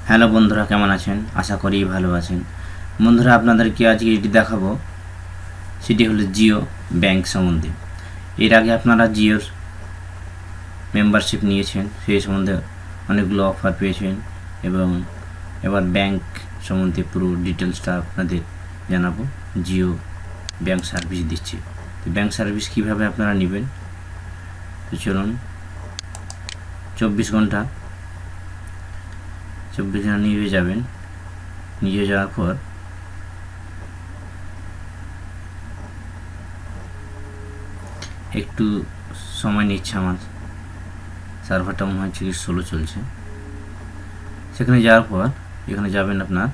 Hello বন্ধুরা, কেমন আছেন? আশা করি ভালো আছেন। বন্ধুরা, আপনাদেরকে আজকে এটি দেখাবো, সেটি হলো জিও ব্যাংক সম্বন্ধে। এর আগে আপনারা জিওর মেম্বারশিপ নিয়েছেন, সেই সম্বন্ধে অনেকগুলো অফার পেয়েছেন এবং এবার ব্যাংক সম্বন্ধে পুরো ডিটেলসটা আপনাদের জানাবো। জিও ব্যাংক সার্ভিস দিচ্ছে, তো ব্যাংক সার্ভিস কীভাবে আপনারা নেবেন, তো চলুন 24 ঘন্টা নিয়ে যাবেন। নিয়ে যাওয়ার পর একটু সময় নিচ্ছে, আমার সার্ভারটা মনে হচ্ছে কি স্লো চলছে। সেখানে যাওয়ার পর এখানে যাবেন আপনার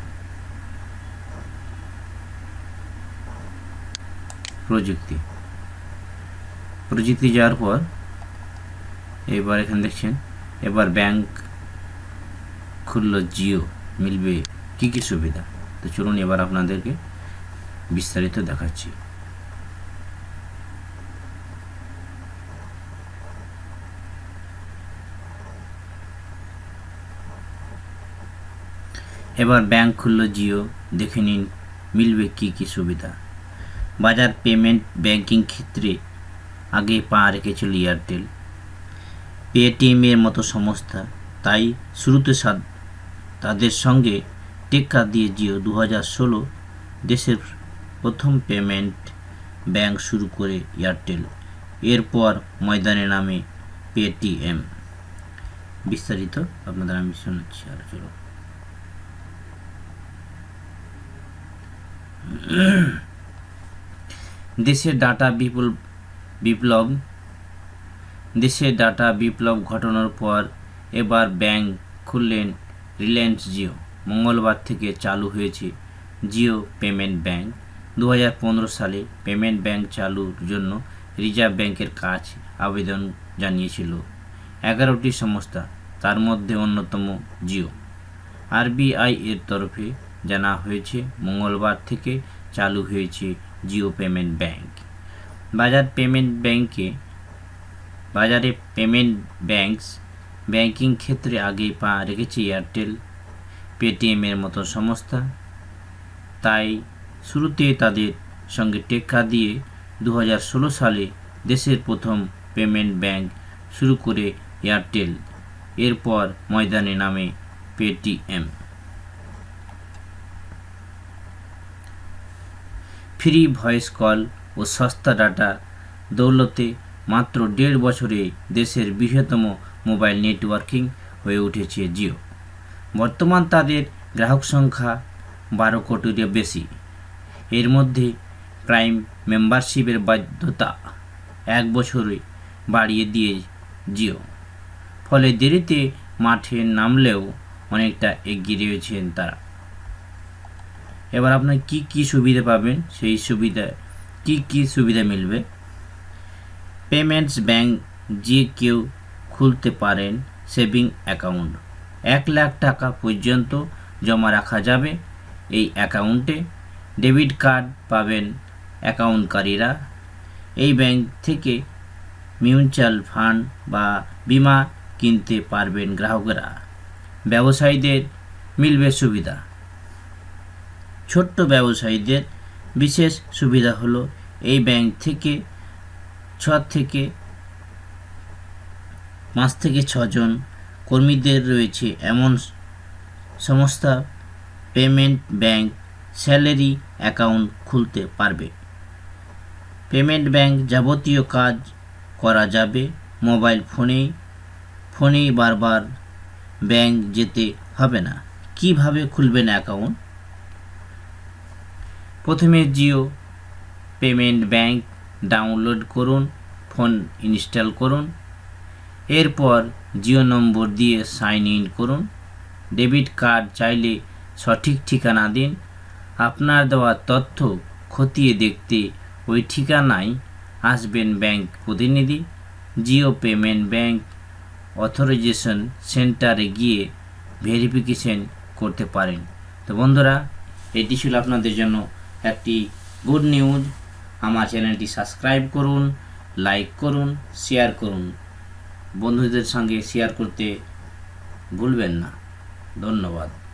প্রযুক্তি যাওয়ার পর এবার এখানে দেখছেন, এবার ব্যাংক খুললো জিও, মিলবে কি কি সুবিধা। তো চলুন এবার আপনাদেরকে বিস্তারিত দেখাচ্ছি। এবার ব্যাংক খুললো জিও, দেখে নিন মিলবে কি কি সুবিধা। বাজার পেমেন্ট ব্যাংকিং ক্ষেত্রে আগে পা রেখেছিল এয়ারটেল, পেটিএমের মতো সংস্থা, তাই শুরুতে তাদের সঙ্গে টেক্কা দিয়ে জিও 2016 দেশের প্রথম পেমেন্ট ব্যাংক শুরু করে এয়ারটেল, এরপর ময়দানে নামে পেটিএম। বিস্তারিত আপনাদের আমি শোনাচ্ছি। আর চলো, দেশের ডাটা বিপ্লব ঘটানোর পর এবার ব্যাংক খুললেন রিলায়েন্স জিও। মঙ্গলবার থেকে চালু হয়েছে জিও পেমেন্ট ব্যাংক। 2015 সালে পেমেন্ট ব্যাংক চালুর জন্য রিজার্ভ ব্যাংকের কাছে আবেদন জানিয়েছিল 11টি সংস্থা, তার মধ্যে অন্যতম জিও। আরবিআই এর তরফে জানা হয়েছে মঙ্গলবার থেকে চালু হয়েছে জিও পেমেন্ট ব্যাংক। বাজারে পেমেন্ট ব্যাংকিং ক্ষেত্রে আগে পা রেখেছে এয়ারটেল, পেটিএমের মতো সংস্থা, তাই শুরুতে তাদের সঙ্গে টেক্কা দিয়ে 2016 সালে দেশের প্রথম পেমেন্ট ব্যাংক শুরু করে এয়ারটেল, এরপর ময়দানে নামে পেটিএম। ফ্রি ভয়েস কল ও সস্তা ডাটা দৌলতে মাত্র 1.5 বছরে দেশের বৃহত্তম মোবাইল নেটওয়ার্কিং হয়ে উঠেছে জিও। বর্তমান তাদের গ্রাহক সংখ্যা 12 কোটিরও বেশি। এর মধ্যে প্রাইম মেম্বারশিপের বাধ্যতা 1 বছরে বাড়িয়ে দিয়ে জিও, ফলে দেরিতে মাঠে নামলেও অনেকটা এগিয়ে রয়েছেন তারা। এবার আপনার কি কি সুবিধা পাবেন, সেই সুবিধা কি সুবিধা মিলবে। পেমেন্টস ব্যাংক যে কেউ খুলতে পারেন সেভিং অ্যাকাউন্ট, 1 লাখ টাকা পর্যন্ত জমা রাখা যাবে এই অ্যাকাউন্টে। ডেবিট কার্ড পাবেন অ্যাকাউন্টকারীরা। এই ব্যাংক থেকে মিউচুয়াল ফান্ড বা বিমা কিনতে পারবেন গ্রাহকরা। ব্যবসায়ীদের মিলবে সুবিধা। ছোট্ট ব্যবসায়ীদের বিশেষ সুবিধা হলো এই ব্যাংক থেকে 5 থেকে 6 জন কর্মীদের রয়েছে এমন সংস্থা পেমেন্ট ব্যাংক স্যালারি অ্যাকাউন্ট খুলতে পারবে। পেমেন্ট ব্যাংক যাবতীয় কাজ করা যাবে মোবাইল ফোনেই, বারবার ব্যাংক যেতে হবে না। কিভাবে খুলবেন অ্যাকাউন্ট? প্রথমে জিও পেমেন্ট ব্যাংক ডাউনলোড করুন, ফোন ইনস্টল করুন, এরপর জিও নম্বর দিয়ে সাইন ইন করুন। ডেবিট কার্ড চাইলে সঠিক ঠিকানা দিন। আপনার দেওয়া তথ্য খতিয়ে দেখতে ওই ঠিকানায় আসবেন ব্যাংক প্রতিনিধি। জিও পেমেন্ট ব্যাংক অথরাইজেশন সেন্টারে গিয়ে ভেরিফিকেশন করতে পারেন। তো বন্ধুরা, এটি ছিল আপনাদের জন্য একটি গুড নিউজ। আমার চ্যানেলটি সাবস্ক্রাইব করুন, লাইক করুন, শেয়ার করুন, বন্ধুদের সঙ্গে শেয়ার করতে ভুলবেন না। ধন্যবাদ।